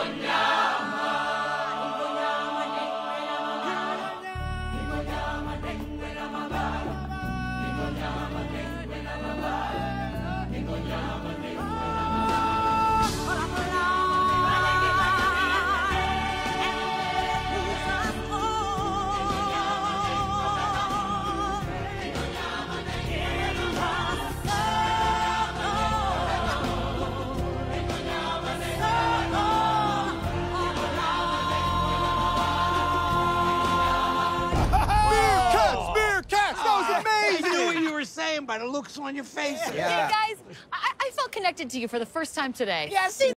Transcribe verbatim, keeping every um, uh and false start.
By the looks on your face. Yeah. Hey, guys, I, I felt connected to you for the first time today. Yeah, see,